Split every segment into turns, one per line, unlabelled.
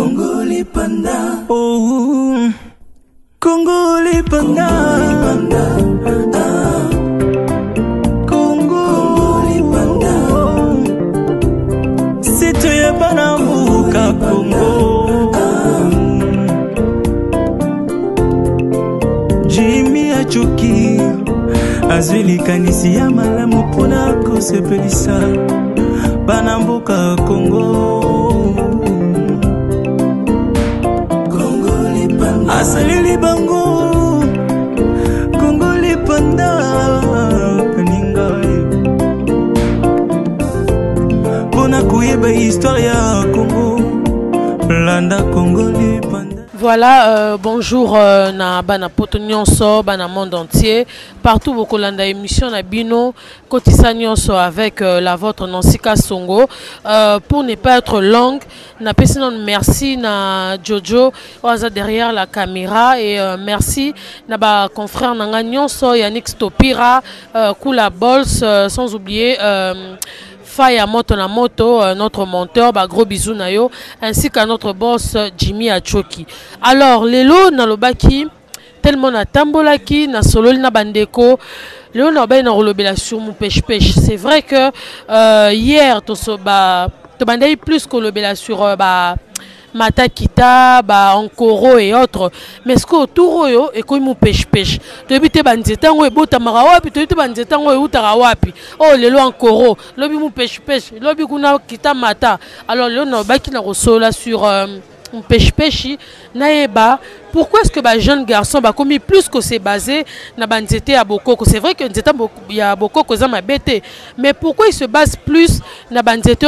Congolais panda. Oh, Congolais panda. Congolais panda. C'est toi Banambuka Congo. Jimmy Achoki. Azwili kanisi ya malamu pona kosepelisa Banambuka Congo. Asalili bango Congolais panda paninga Pona kuyeba histoire ya Congo Landa Congolais panda.
Voilà, bonjour na bana poto nyonso, bana monde entier, partout beaucoup landa émission na bino kotisa nyonso avec la vôtre Nansika Songo. Pour ne pas être longue, na pesino merci na Jojo oza derrière la caméra et merci na ba confrère nanga nyonso Yannick Stopira, Kula Bols, sans oublier Faya Moto na Moto, notre monteur, bah, gros bisous na yo, ainsi qu'à notre boss Jimmy Achoki. Alors, lelo na lobaki, tellement na tambolaki, na sololi na bandeko, lelo na ba na rolobela sur mon pêche-pêche. C'est vrai que hier, to bandai plus que lobela sur Matakita, Ankoro et autres. Mais ce que tout yo et comme mon pêche-pêche. Depuis te banzetango et bota marawapi, tu te banzetango et utarawapi. Oh, le lo Ankoro, lobi mon pêche-pêche, lobi kuna kita mata. Alors, le no baki na rosola sur mon pêche-pêche. Naeba, pourquoi est-ce que les jeunes garçons commis plus que c'est basé na banzete à Bokoko? C'est vrai que il y a Bokoko za mabete, mais pourquoi ils se basent plus na banzete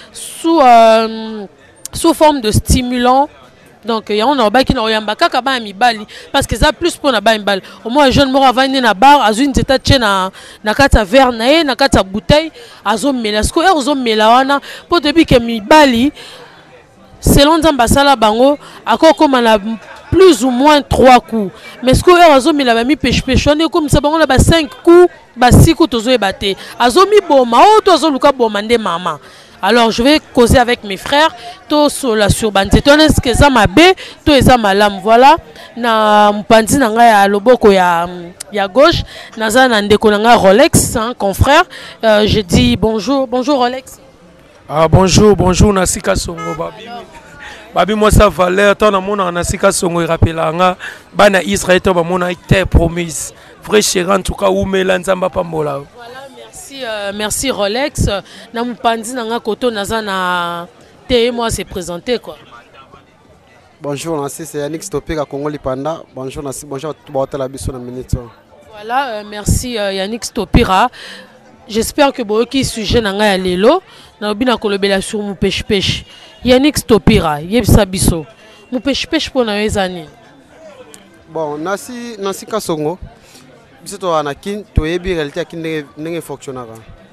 sous forme de stimulant? Donc il y a un orba qui n'a rien baka kaba mibali parce que ça plus pour na ba mbal. Au moins jeune mort avant na bar azune zeta tchena na kata verre na na kata bouteille azo melasko et azo melawana pour depuis que mibali selon Zambasala bango akoko mana plus ou moins 3 coups. Mais ce que azo mela mi pêche on est comme ça bango na ba 5 coups ba 6 coups tozo ebate azo mi boma o tozo luka boma nde mama. Alors je vais causer avec mes frères to sur sur banzete on est que ça mabe to eza malam. Voilà na mpanzi na nga ya loboko ya gauche naza na ndeko na nga Rolex, hein, confrère. Je dis bonjour Rolex.
Ah bonjour Nansika Songo babi moi ça valeur ton amona Nansika Songo il rappelle nga bana Israël to ba mona terre promise vrai cher en tout cas ou melanzamba pambola.
Merci Rolex. Na mpanzi nanga koto naza na te moi c'est présenté quoi.
Bonjour Nancy, c'est Yannick Stopira Congolais panda. Bonjour Nancy, bonjour tout le monde na minute.
Voilà, merci Yannick Stopira. J'espère que vous qui sujet nanga ya lelo na bina kolobela sur mon pêche. Yannick Stopira, yebisa biso. Mon pêche pour na ezani.
Bon, Nancy Kasongo. Si tu as un kin, tu es bien réalité qui n'est fonctionnel.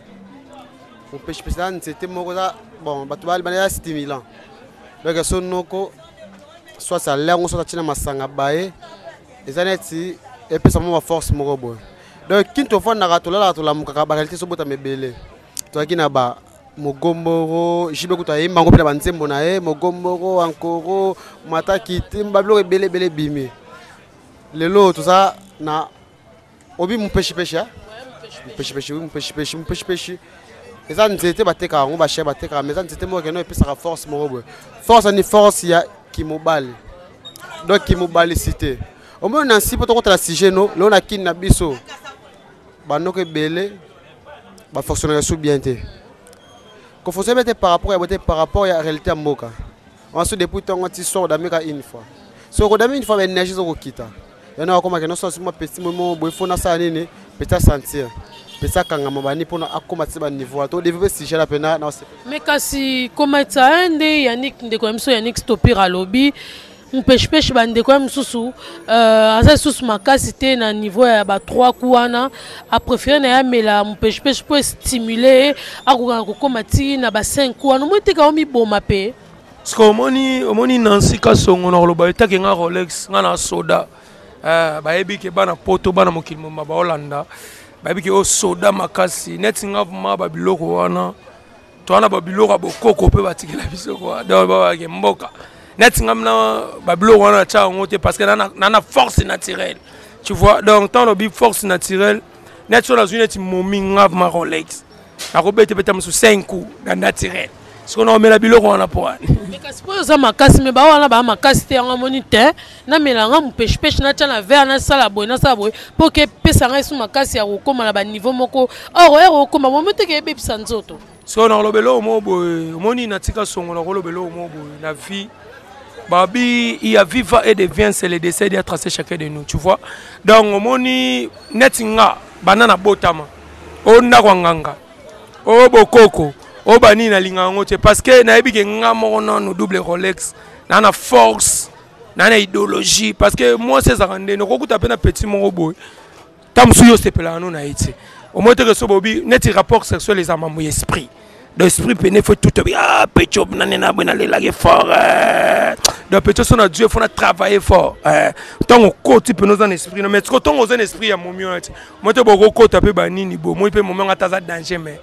On peut se passer c'était bon, tu vas aller stimulant. Donc son noko soit ça l'air ou soit tina masanga bae. Les années et puis ça m'a force mon robot. Donc kin tu fais na ratola la tola muka ba réalité so bota mebele. Tu as kina ba mogomboro jibe kuta yimba ngopela banzembo na e mogomboro Ankoro Matakita mbablo bele bimi. Lelo tout ça na obi mon pêche ya mon pêche et ça n'était pas teka on va chercher ba teka mais ça n'était moi que non et puis ça force mon robot force ni force ya qui mobile donc qui mobile cité au moins Nancy pour contre la sujet no là on a kin na biso ba no ke belé ba fonctionner sous bien té qu'on faut se mettre par rapport à la réalité à mboka on se depuis tant on sort d'Amérique une fois so ko d'Amérique une fois énergie zo ko kita. Il y a comme que sommes petit moment faut na ça nini peut-être sentir peut-être quand mabani pour akomatiba niveau to développer si j'ai la peine na.
Mais kasi komata ende Yannick ndeko mso Yannick Stopira lobby on pêche bande ko msusu asa susu makasi te na niveau ya ba 3 coups wana a préférer na ya mela on pêche pour stimuler akoka komati na ba 5 coups wana mote ka omi boma pe.
Parce que omoni Nansika Songo na loba etaki nga Rolex nga na soda. Baebi ke bana poto bana mokili moma ba Holanda baebi ke o soda makasi net nga ma ba biloko wana to wana ba biloko bokoko pe batikela biso kwa da ba ke mboka net ngamna bablo wana cha ngote parce que nana force naturelle. Tu vois, donc tant le force naturelle, net sur la zone est mominga ma Rolex. La robette peut être sous 5 coups dans naturel. Ce qu'on a mis la bilo on a pour.
Mais qu'est-ce que ça ma casse mais ba wana ba ma casse te en moniteur na melanga mu pêche na tcha na ver na sala boy na sala boy pour que pesa nga sous ma casse ya kokoma na ba niveau moko or kokoma mo mete ke be pisa nzoto.
Ce qu'on a le belo mo boy moni na tika songo na le belo mo boy la vie. Babi, il y a vivre et devient, c'est le décès d'y tracé chacun de nous, tu vois. Donc, moni netinga banana botama, o ndakanganga, o bokoko, o bani na lingangote parce que na ebi ke ngamo no double Rolex, na force, na idéologie parce que moi c'est ça rende no kokuta pena petit mon boy. Tamsuyo sepela no na ite. Au moins que so bobi net rapport sexuel les amamo esprit. L'esprit péné faut tout bien pécho nanena bena le lague fort donc pécho son a Dieu faut travailler fort tant on côté peut nous en esprit mais quand on a un esprit ya momio moi te boko côté pe banini bo moi pe moment ataza danger mais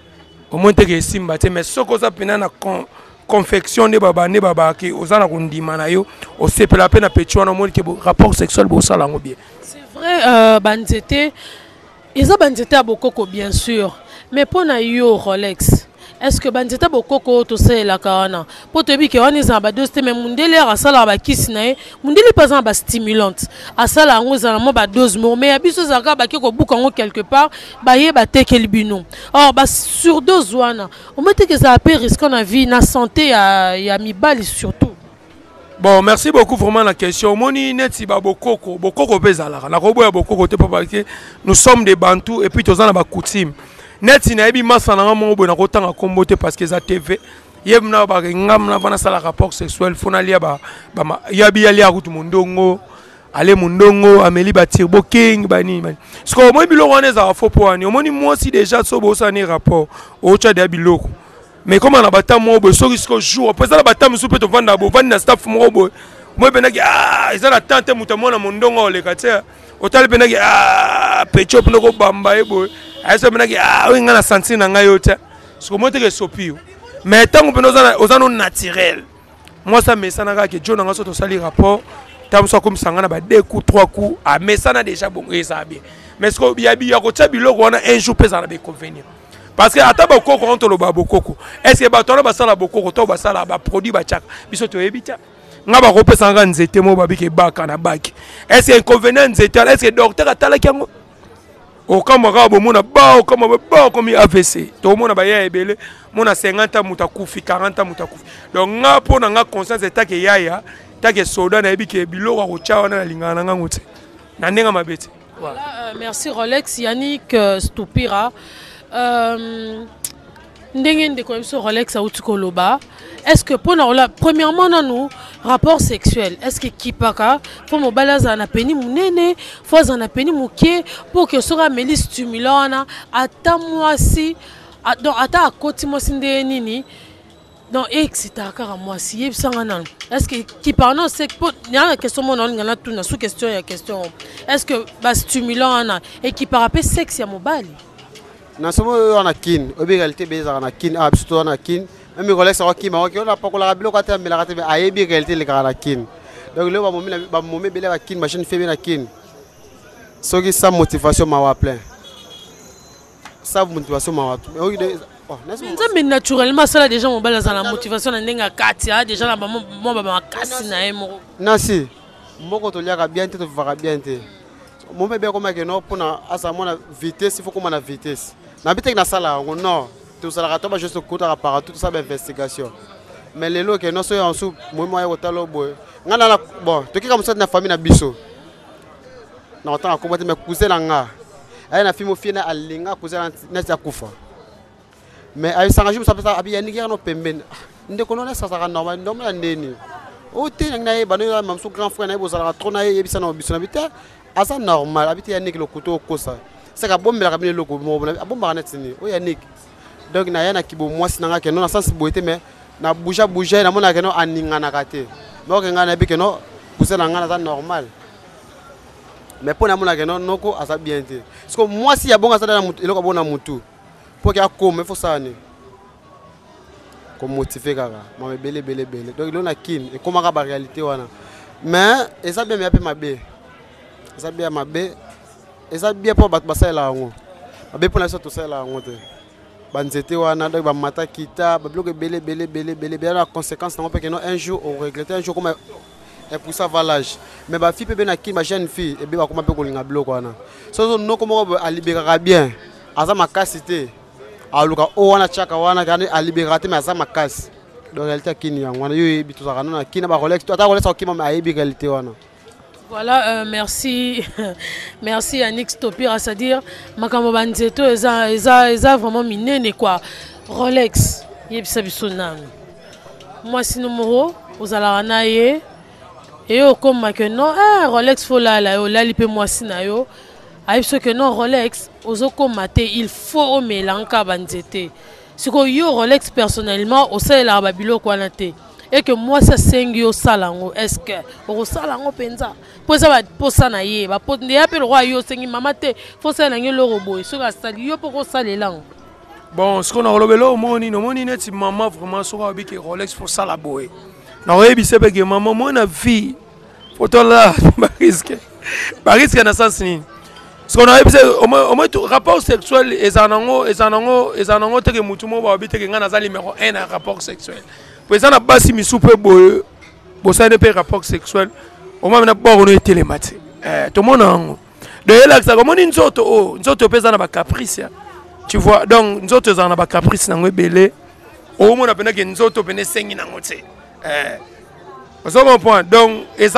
au moins te que simba te mais soko ça pena na confection de baba ne baba ki ozana kundima na yo o sepela pe na pécho na moi que rapport sexuel bo sala ngo bien
c'est vrai banzete ils ont banzete à bokoko bien sûr mais pour na yo Rolex. Est-ce que banzeta bokoko to se la kana pour te bi ke on za ba dose mais mundele a sala ba kisinae mundele pas ba stimulante a sala ngo za mo ba dose mo mais abiso za ka ba ke ko buka ngo quelque part ba ye ba te kelbino or ba sur dose wana on mette que ça a peu risque na vie na santé ya mibali surtout.
Bon, merci beaucoup vraiment la question. Moni neti ba bokoko pezala na robo ya bokoko te parce que nous sommes des Bantous et puis tous en ba coutume. Net na ebi masana nga mo bona kotanga kombote parce que za TV yebna ba ngamna bana sala rapport sexuel fona lia ba yabi ali akutu mundongo ale mundongo ameli ba tirbo king bani man sko mo bilo wana za fo poani omoni moi si déjà so bo sani rapport o cha de biloko mais comme on a bata mo bo so risque jour après ça la bata musu peut to vanda bo vanda staff mo bo moi benaki ils ont tante mutamona mundongo le katia otali benaki pecho pnoko bamba ebo aso benaki winga na senti na ngai yota so mo te ke sopio mais tant que ozano naturel moi ça me sana ka ke jona ngaso to sali rapport tam so comme sangana ba 2 coups 3 coups a mais ça na déjà bon et ça bien mais ce ko biya ko tsa biloko wana un jour pesa na be convenir parce que ata ba koko on to lo ba bokoko est-ce que ba to ba sala bokoko to ba sala ba produit ba chaka biso to ebita nga ba ko pesa nga nzete mo ba bike baka na baki est-ce que inconvénient nzete est-ce que docteur atala kiango au kamara bo mona ba au kamara ba comme AVC to mona ba ya ebele mona 50 ans mutakufi 40 ans mutakufi donc nga pona nga conscience eta ke yaya ta ke soda na ebike biloko ko chawa na lingana nga ngote na ndenga mabete
voilà merci Rolex Yannick Stupira ndenge ndeko biso Rolex auti koloba est-ce que pour na premièrement nous rapport sexuel est-ce que kipaka faut mo balaza na peni munene faut za na peni mukie pour que sera meli stimulant na ata mwasi donc ata akoti mwasi nde nini donc excita kara mwasi yebisanga nan est-ce que kipaka non c'est pour na question mon ngana tout na sous question ya question est-ce que ba stimulant na et kipaka pe sexe ya mobali
na somo on a kin obi réalité beza na kin absolument on a kin même Rolex on a kin on a pas la bilo ka te la te ayebi réalité le kana kin donc le ba momi bele ba kin machine fait bien kin so qui sa motivation ma wa plein sa motivation ma wa
mais naturellement ça là déjà mon bal dans la motivation na ndenga katia déjà na mo ba makasi na emo
na si moko to liaka bien te to vara bien te mon bébé comme que non pour na asa mona vitesse il faut comme na vitesse na bitek na sala non tout ça la tomba juste côté apparaît tout ça investigation mais les lots que non so en sous moi ya otalo boy ngana na bon to ki comme ça na famille na biso na otanga ko bote me cousin nga ay na fimo fina alinga cousin na ta kufa mais ay sanga je ça peut abi yani no pemben ndeko non ça sera normal normal ndeni o te na ye banu même sous grand frère na bo ça trop na ye bisa na biso na bita asa normal habité Yannick le couteau kosa c'est ka bombe la kabine loko mo bomba na tini o Yannick donc na yana kibo mwasi nanga ke non na sensibilité mais na bouger na mona ke non aninga na kate donc ngana bi ke non pousse na ngana ça normal mais pour na mona ke non noko asa bien te parce que mwasi ya bonga ça na eloko bona mutu pour que akome faut ça ni motiver kaka mama belé donc là na kin et comment ka ba réalité wana mais et ça bien mais ma bé ça bien ma bé et ça bien pour battre ça là ngo ba pour la tout ça là ngo te banzete wana donc ba mata kita ba bloquer belé bien la conséquence non parce que non un jour on regretter un jour comme et pour ça valage mais ba fille peut na kin ma jeune fille et bien ba comment peut ko linga bloc wana so non comment a libérer bien aza makasité aluka o wana chaka wana kandi a libérer mais aza makasi donc réalité kini yango wana yo yebi to zakana na kina ba Rolex to ata Rolex okima ma yebi réalité wana.
Voilà, merci merci Yannick Stopira, c'est-à-dire makambo banzeto eza vraiment minene quoi. Rolex yebisa biso nami moi si numéro ozala na ye et comme que non Rolex faut la yo la lipe moi si na yo ayebisa que non Rolex ozoko maté il faut o melanka banzete siko yo Rolex personnellement au sel la babilo kwa na te et que moi ça sengi au salango est-ce que au salango penza pour ça va pour ça na ye ba pour ne appelle roi yo sengi mama te faut ça na ngelo robo so ga sali yo pour ça les langues.
Bon, ce qu'on a relevelo au moni net maman vraiment sur abi que Rolex faut ça la boy na oyebi sebe que maman moi na vie photo là ba risque na sens ni ce qu'on a oyebi au moins rapport sexuel ezanango te que mutu mo ba habite que ngana za numéro 1 na rapport sexuel pour ça na basi mi soupe boy bo ça ne peut rapport sexuel au moins na bon on est télématique tout le monde de là ça comme on nzoto pesa na ba caprice. Tu vois, donc nous autres, on a des caprices dans le belé. Au moins, on a des nzoto pene sengi na ngote. Vous comprenez? Donc, ils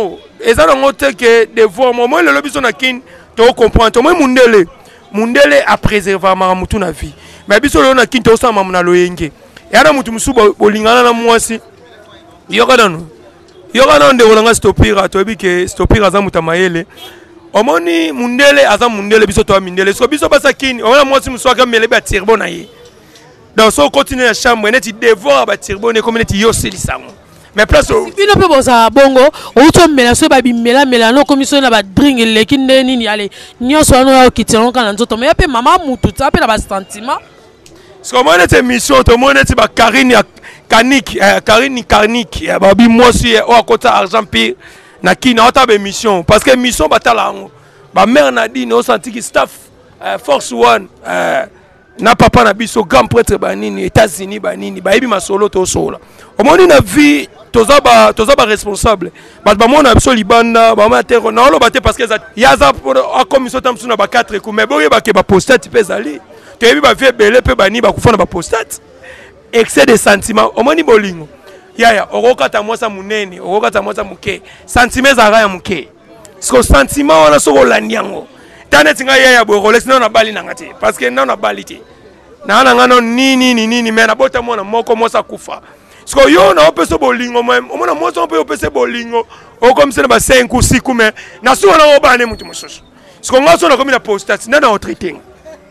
ont que des fois, moi, le lobby son akin, tu comprends? Tu vois, mundele a préservé ma mutu na vie. Mais biso le akin, tu osama muna loyenge. Et alors, mutu musu bolingana na mwasi. Yoga non de olanga stopira, tu vois que stopira za mutamayele. Omoni mundele aza mundele biso to mindele so biso basa kini ona mwasi muswaka mele ba tirbo na ye donc so continue la chambre neti dévore ba tirbo ne comme neti yo selisango mais place
bino pe boza bongo o to mela so ba bimela no commission na ba drink le kinde nini ale nyoso ano kitino kana nzoto mais pe mama mutu ta pe na ba sentiment
so mo neti mission to mo neti ba Karine Karnik ba bi mosi o akota argent pi na kina ota be mission parce que mission batala ngo ba mère Nadine o senti ki staff force one na papa na biso grand prêtre banini États-Unis banini ba yebi masolo to sola o moni na vie toza ba responsable ba mona biso libanda ba ma terre na lo baté parce que yaza a commission tamsu na ba 4 ku mais boye ba ke ba postate pezali to yebi ba vie belé pe bani ba kufana ba postate excès de sentiments o moni bolingo yaya okokata mwasa munene okokata mwasa muke sentiment za ya muke siko sentiment wana soko landiango tane tinga yaya bo Rolex na bali na ngati parce que na bali te na ngano nini mais na bota mwana moko mwasa kufa siko yo na opeso bolingo même omona mwasa ope opese bolingo o comme ça ba 5 ou 6 mais na so na obane mutu mususu siko ngaso na komi na postat na autrité.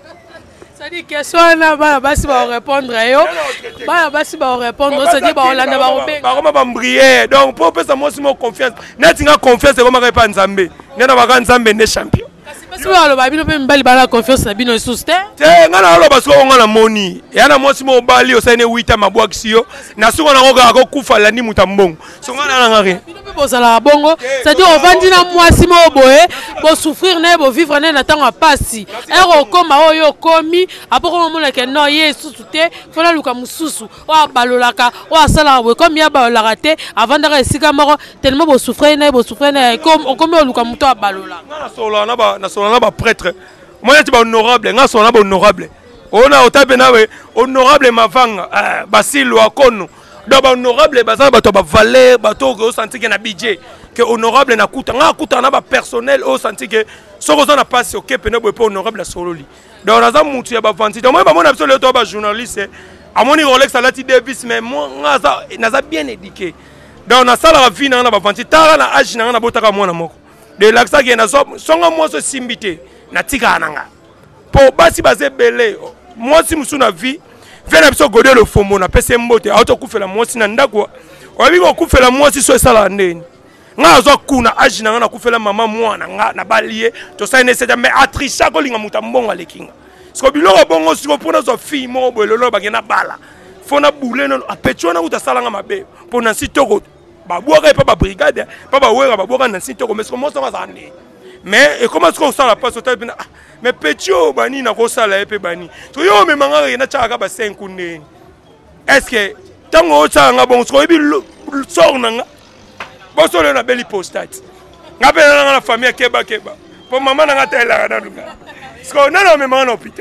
Ça dit question là basi ba répondre yo basi ba répondre ça dit ba olanda ba obenga
ba koma ba mbrier donc pour pesa moi si mo confiance na tinga confiance comme ka pa nzambe na ba nzambe ne champion
basi ba lo ba bino pe mbali ba confiance na bino suste
te ngana lo ba so ngana moni yana moi si mo bali o saine 8 ans mabwakisi yo na so ngana ngoka ko kufa la ni mutambongo so ngana na ngare
bino pe bozala bongo ça dit on vandi na moi si mo boye bo souffrir na bo vivre na tanga pasi ero koma oyo komi après on mona que non ye susute fona luka mususu o abalolaka o asala we comme ya balolaka te avant de resika moko tellement bo souffrir na comme on comme luka muto abalola
na sola na ba prêtre moi tu ba honorable nga sola ba honorable ona otabe nawe honorable mavanga basilo akono do ba honorable baza ba to ba valeur ba to ko senti que na budget que honorable na kuta na ba personnel o senti que soko za na passe o kepe na bo honorable sololi donc naza mutu ya ba vanti donc moi ba mona absolument to ba journaliste amoni Rolex alati Davis mais moi naza bien éduqué donc na sala la vie na ba vanti tara na age na botaka mwana moko de l'axa qui na songa moi so simbité na tika nanga po basi bazé belé moi si musu na vie vena biso godé le fomo na pese mbote auto kufela moi si na ndako obi ko kufela moi si so sala ndeni nga zo kuna age na kufela mama mwana nga na balie to sa ine mais atrisha ko linga mutambonga lekinga siko biloko bongo siko pona zo fille mo bololo bagena bala fona boule non apetio na uta salanga mabe pour na sitoko ba boaka pas ba brigade pas ba wera ba boaka na sitoko mais comment ça va s'amener mais et comment est-ce qu'on sala pas sauter mais petio bani na ko sala epé bani to yo me manga na chaka ba 5 kunene est-ce que tango tsanga bon so ebi sort nanga bo so le na beli postate ngabe na la famille keba pour maman na tela na dunga parce que na me manga na hôpital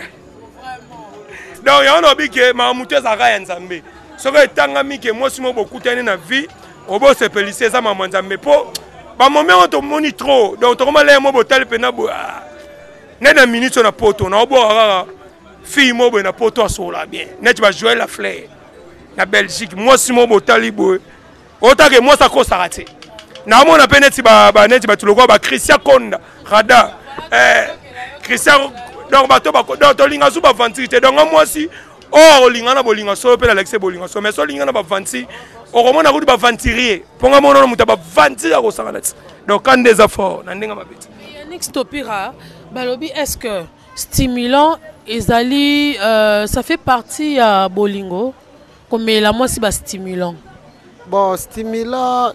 donc ya on obi ke ma muté za ka nzambe so ko tanga mi ke moi simo beaucoup tane na vie obo se pelise za maman nzambe po ba moment on to moni trop donc to comment les mo botal pe na bo na minute na poto na obo fille mo bo na poto asola bien net ba jouer la fleur na Belgique moi simo botali bo autant que moi ça ko sarate na mo na peneti ba net ba tuloko ba Christian Konda Rada Christian donc bato ba donc linga su ba vantirité donc moi si oh linga na bolinga so pe Alex bolinga so mais so linga na ba vanti o komona ko ba vantirier ponga mo no muta ba vantira ko sangana donc quand des efforts na ndinga mabeti
Yannick Stopira balobi est-ce que stimulant ezali ça fait partie à bolingo comme la moi si ba stimulant
bon stimulant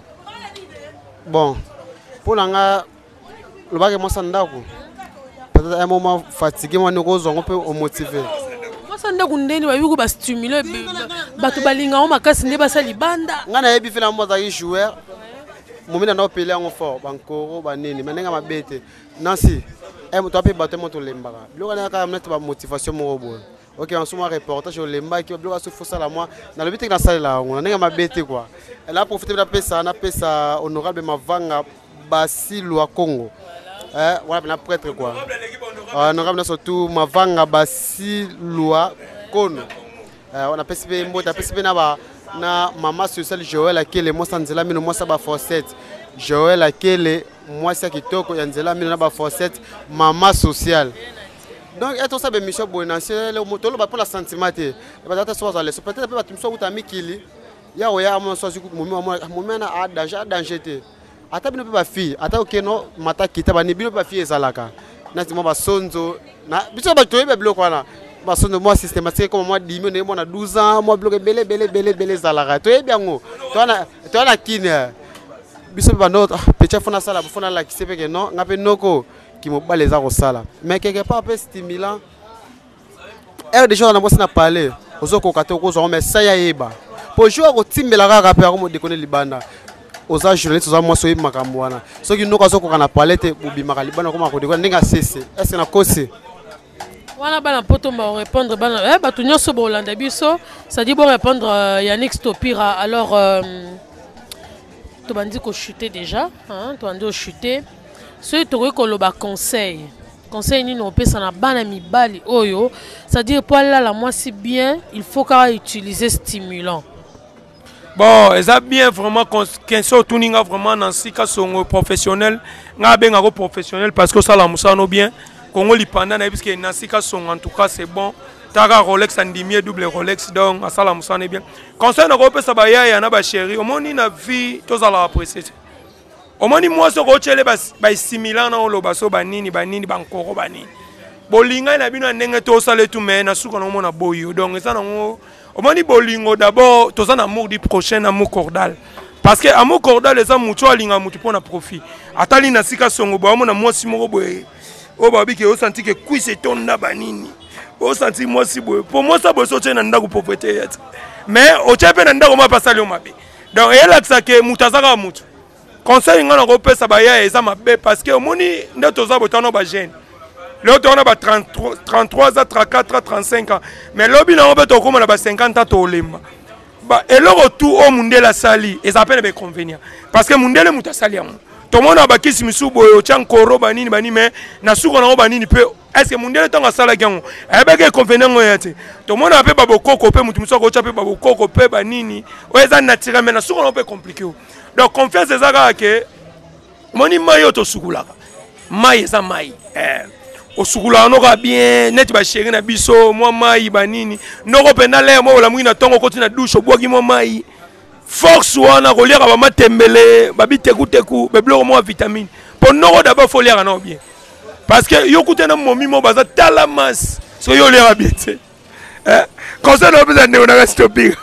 bon pour langa le bagage moi ça ndako peut-être un moment fatigué moi ne cause on peut motiver
moi ça ndako ndeni ba yuko ba stimuler bato balinga o makasi ne basali banda
ngana yebi fela mo za joueur momina na opele en fort bankoro banini manenga mabete nansi to ape bato mo to lembaka biloko na ka mnete ba motivation mo robo ok en suma reportage au lemba qui biloko so fosa la moi na le but que na salle la on nenga mabete quoi elle a profité de pesa honorable Mavanga Basilu wa Congo voilà na prêtre quoi honorable surtout Mavanga Basilu wa Kono on a pesi mbota pesi na ba na maman sociale Joël akele moi sanzela mino moi ça ba forcette Joël akele moi ça kitoko yanzela mino na ba forcette maman sociale donc être ça be mission bonancier le moto ba pour la sentimate ba data so za le peut-être ba tumso uta mikili ya oya mo so ziku mo na a danger te ata bino ba fille ata okeno mata kita ba ni bino ba fille ezalaka na ti mo ba sonzo na biso ba toyeba biloko wana ba sonzo moi systématique comme moi 10 millions mo na 12 ans moi bloqué belé zalaka toyebi yango to na kine biso ba no petit fona sala fona la ki sepe que non ngape noko qui mo ba les arosala mais quelque part peu stimulant et déjà on a commencé à parler aux autres côté aux mais ça ya yeba pour jouer au timbela ka pe ko déconner libanda aux journalistes aux moi soyi makambo wana so ki noko azoko kana parler te bubimaka libanda ko ma ko déconner ndinga cesse est-ce na kosi
wana bana poto ba répondre bana bato nyonso ba Hollande biso ça dit bon répondre Yannick Stopira alors to bandi ko chuter déjà hein to bandi ko chuter ce to ko lo ba conseil ni no pesa na bana mibali oyo ça dit pour là moi si bien il faut qu'à utiliser stimulant
bon ça bien vraiment question tuninga vraiment dans sika songo professionnel nga benga ko professionnel parce que ça la musano bien Congo lipanda na puisque nasika son en tout cas c'est bon taka Rolex andimie double Rolex donc asala musane bien conseil na ko pesa ba ya na ba chéri omoni na vie tozala apprécier omoni moi so ko chele ba similaire na oloba so banini bankoro banini bolinga na bino ndenge to sala tout mais na suka na mona boyo donc ça na omoni bolingo d'abord to ça na amour du prochain amour cordal parce que amour cordal les amour to alinga mutu pona profit atali na sika songo ba mona moi si moko boye o babi ke o senti que cuisse tonda banini o senti moi si boye pour moi ça boye so tena ndako pauvreté yet mais o chepe na ndako ma pasali o mabe donc elle a ça que mutazaka mutu conseil ngana ko pesa ba ya eza mabe parce que omoni ndeto za botano ba jeune l'autre on a ba 33 à 34 35 ans mais lobi na obeto ko na ba 50 ans to lemba ba eloko tout o mundela sali et ça appelle be convenient parce que mundele mutasali amu tout le monde a bakisi misubo yo chankoro banini bani mais na suko na banini pe est-ce que mundele tonga sala gango ebeke convenient ngoyate tout le monde a pe babokoko pe mutu musoko cha pe babokoko pe banini o eza naturel mais na suko na pe compliqué donc confiance ezaka ke moni mayo to sukulaka mai eza mai o sukula noka bien net ba chéri na biso moi mai banini noko penda le mo la mwina tongo koti na douche obwaki mo mai force wana ko liaka ba matembele ba bitekuteku be bloko mo vitamine pour noko d'abord faut liaka na bien parce que yo kutena momi mo baza talamas so yo liaka bien conseil no besoin de on a stopper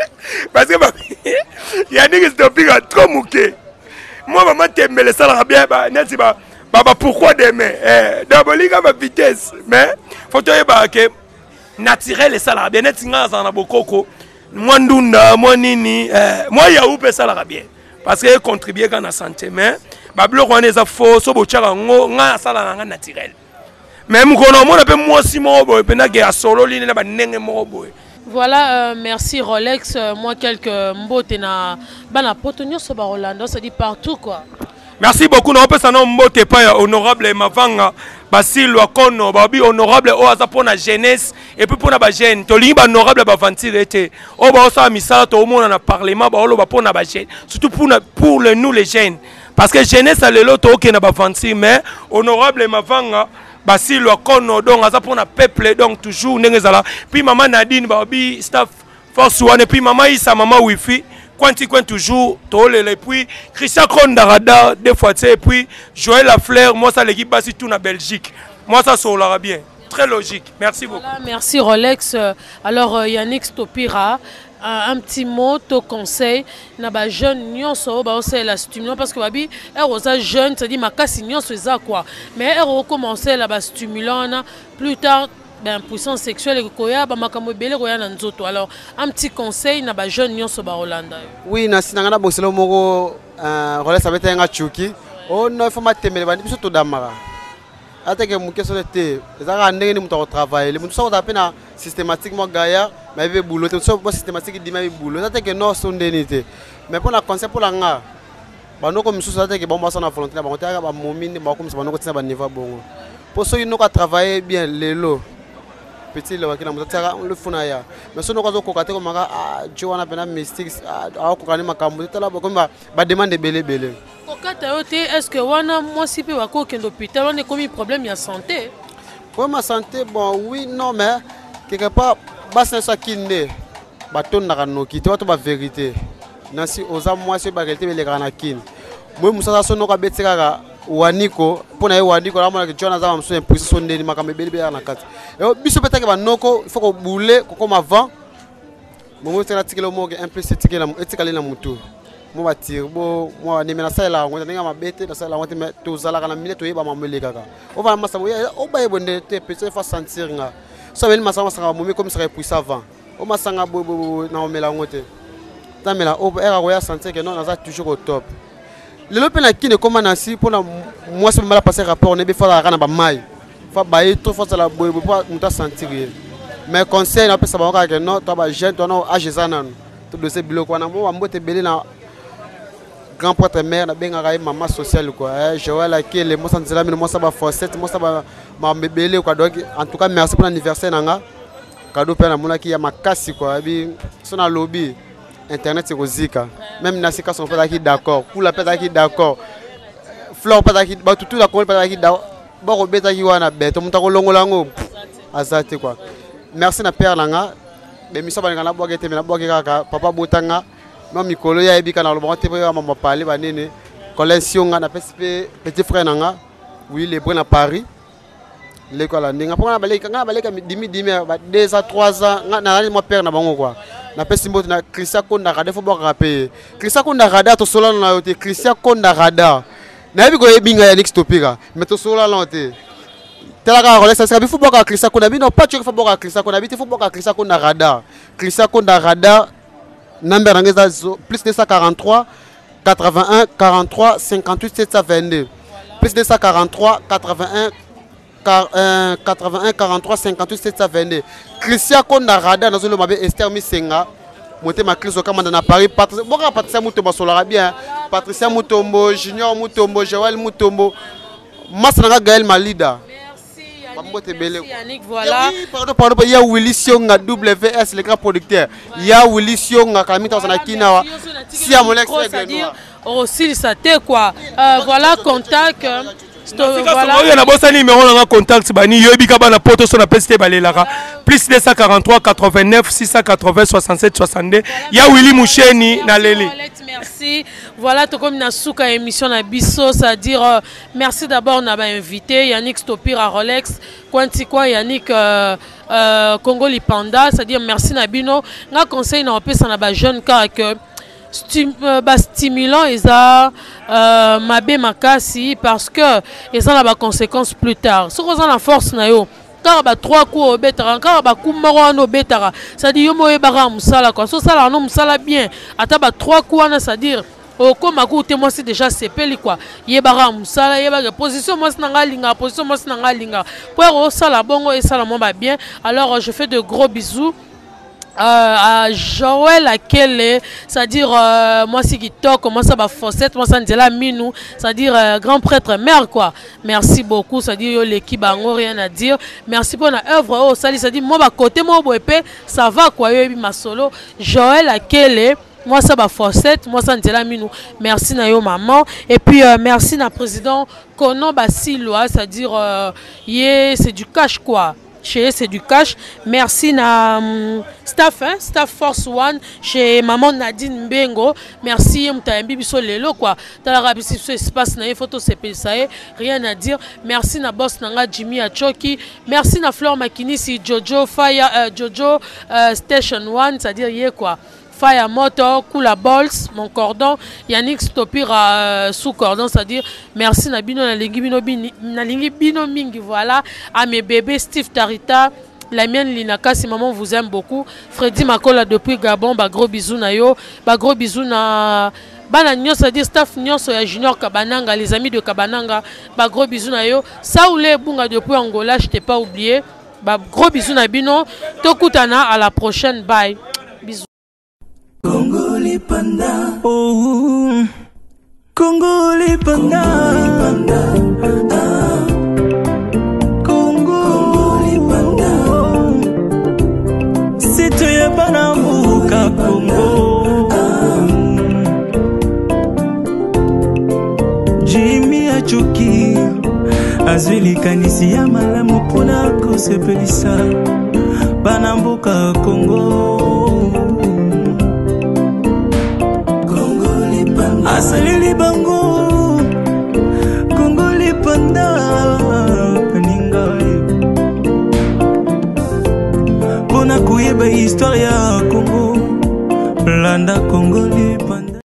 Parce que Yannick Stopinga trop mouqué. Moi, maman t'aime ça la bien. Pourquoi demain? D'abord, il y a ma vitesse. Mais faut que naturel et ça la bien. Net singa ça na bokoko. Moi ndunda, moi nini, moi yaoupe ça la bien. Parce que contribuer à la santé. Mais bablo on est à faux, so bochara nga ça la naturel. Même quand on a moi aussi moi solo
voilà, merci Rolex. Moi quelques mots na bana potonio so ba Rolando, ça dit partout quoi.
Merci beaucoup. On peut s'en mbote pas honorable Mavanga Basil Wakono babi honorable oaza pour la jeunesse et puis pour la jeune. Toli ba honorable ba ventir été. O ba osa misala to monde na parlement ba olo ba pour na ba jeune. Surtout pour nous les jeunes. Parce que jeunesse a le lot to na ba ventir mais honorable Mavanga Basil Wakono donc aza pour na peuple donc toujours ngezala. Puis maman Nadine babi staff force one et puis maman Issa maman wifi. Quanti toujours, et puis Christian Kondarada, des fois, et puis Joël Lafleur, moi ça l'équipe basi tout en Belgique. Moi ça l'aura bien. Très logique. Merci beaucoup.
Voilà, merci Rolex. Alors Yannick Stopira, un petit mot, ton conseil, na jeune nion so ba c'est la stimulant parce que babi est jeune, c'est dit ma casse nion c'est ça quoi. Mais elle recommencer là bas stimulant plus tard. Ben, puissance sexuelle et koya ba makambo belé koya na nzoto. Alors un petit conseil na ba jeune nyonso ba Rolanda.
Oui, na sinanga boselo moko Rolex abeta nga chuki. Oh no faut matemele ba biso to damara. Ateke mukeso te. Ezaka ndenge ni muto travailler. Le muto so ta pena systématiquement gaya, mais be boulot. So pas systématique di ma boulot. Ateke no sondenité. Mais pour la concept pour la nga. Ba no comme sous ateke ba mo na volonté ba ngota ba momini ba comme ba no ko tsena ba niveau bongo. Pour ceux qui n'ont pas travaillé bien les lots. Petit le wakina mutaka le funaya mais sono kwazo kokate ko maka jiwana pena mystique kokani makambo tala comme ba demande belé
kokate yote est-ce que wana moi si pe wako kendo hôpital on est comme problème ya santé
pour ma santé bon oui non mais quelque part bas ça kinde ba ton na kanoki to ba vérité nasi oza moi c'est ba réalité belé kana kin moi musa sono ka betika waniko pona ye waniko la mona ke jona za mso impuissance ndeni makambe beli bela na kati e biso petake ba noko il faut ko boule ko comme avant mo tena tikelo mo ke implicite tikela etikale na mutu mo ba tirbo mo ni mena sala ngo ndinga mabete na sala ngote me to zala kana mile to yeba mamele kaka o va masa o ba yebonde te peut fa sentir nga so beli masa masa mo mi comme ça puissance avant o masanga bo na omela ngote tamela o era ko ya sentir que non na za toujours au top. Le lopin qui ne commande ainsi pour moi c'est mal passer rapport on est bien fort à ba mai fa ba trop fort la boy pour nous sentir mais conseil na pesa ba ka non to ba jeune to no age zanan to de ces biloko na mo mbote belé na grand prêtre mère na benga ka maman sociale quoi Joël qui le mo sanzela mi mo sa ba forcette mo sa ba ma belé quoi donc en tout cas merci pour l'anniversaire nanga cadeau pe na mona ki ya makasi quoi bi sona lobby internet c'est Rosika même Nasika sont pas d'accord pour la pas d'accord Fleur pas d'accord tout la pas d'accord bon beta ki wana beto mutako longolango azate quoi merci na père nanga be miso ba ngana bogete na boke kaka papa botanga no mikolo ya ebika na lobo te ba mama parler ba nene collection nga na petit frère nanga oui les bons à Paris l'école la ninga pona baleka nga baleka dimi 2 à 3 ans na mo père na bango quoi na pesi mbote na Christian Kondarada faut boka rapper Christian Kondarada to solo na yote Christian Kondarada na yebi ko yebinga ya Yannick Stopira mais to solo la yote tela ka Rolex ça faut boka Christian Kondarada non pas tu faut boka Christian Kondarada faut boka Christian Kondarada number ngeza plus 243 81 43 58 722 plus 243 81 81 43 58 722 Christian Kondarada nazolo mabe Esther Misenga monter ma crise au commandant à Paris Patricia Mutombo solara bien Patricia Mutombo Junior Mutombo Joël Mutombo Masanga Gaël Malida
merci Yannick voilà
pardon il y a Willy Sionga WS le grand producteur il y a Willy Sionga Kamita Sanakina si à mon ex
aussi ça te quoi voilà contact
voilà. Il y a un numéro dans contact bani yobi ka bana poto so na peste balelaka plus 243 89 680 67 62 ya Willy Moucheni na leli.
Merci. Voilà tout comme na souka émission na biso, c'est-à-dire merci d'abord on a invité Yannick Stopir à Rolex, Kwanti kwa Yannick Congo Lipanda, c'est-à-dire merci na bino. Nga conseil na opesa na ba jeune car que stimulant ils a mabe makasi parce que ils ont la conséquence plus tard. Ce qu'on a la force na yo. Car ba 3 coups au betara, car ba coup maro no betara. C'est-à-dire yo moye bara musala quoi. So sala no musala bien. Ata ba 3 coups na c'est-à-dire au comme à coup moi c'est déjà sepeli quoi. Ye bara musala, ye ba position moi nanga linga, position moi nanga linga. Pour sala bongo et sala mo ba bien. Alors je fais de gros bisous. À Joël Akele, c'est-à-dire moi c'est qui toque, moi ça va Fossette, moi ça Ndela Minou, c'est-à-dire grand prêtre mère quoi. Merci beaucoup, c'est-à-dire l'équipe a rien à dire. Merci pour la œuvre. Oh ça c'est-à-dire moi bah côté moi boepé, ça va quoi yo ma solo. Joël Akele, moi ça va Fossette, moi ça Ndela Minou. Merci na yo maman et puis merci na président Kono Basiloa, c'est-à-dire c'est du cash quoi. Chez c'est du cash. Merci na staff staff Force One chez maman Nadine Mbengo. Merci mtaimbi biso lelo quoi. Tala bisi ce espace na photo c'est ça rien à dire. Merci na boss nanga Jimmy Achoki. Merci na Fleur Makinisi Jojo Fire Jojo Station One, c'est-à-dire yé quoi. Fire Motor, Kula Balls, mon cordon, Yannick Stopira sous cordon, c'est-à-dire merci Nabino Bino Mingi, voilà, à mes bébés Steve Tarita, la mienne Linaka, si maman vous aime beaucoup, Freddy Makola depuis Gabon, bah gros bisous na yo, bah gros bisous na bana nyo, c'est-à-dire staff nyo soya Junior Kabananga, les amis de Kabananga, bah gros bisous na yo, Saoulé Bunga depuis Angola, je t'ai pas oublié, bah gros bisous na bino, Tokutana, à la prochaine, bye, bisous.
Congo Lipanda, oh, Congo Lipanda, Congo Lipanda, si tu es pas dans Mouka Congo, Jimmy Achoki, Azuli Kanisi ya malamu pona kosepelisa, Banamboka Congo. Asalili bango Congo Lipanda Paninga Pona kuyeba histoire ya Congo Landa Congo Lipanda.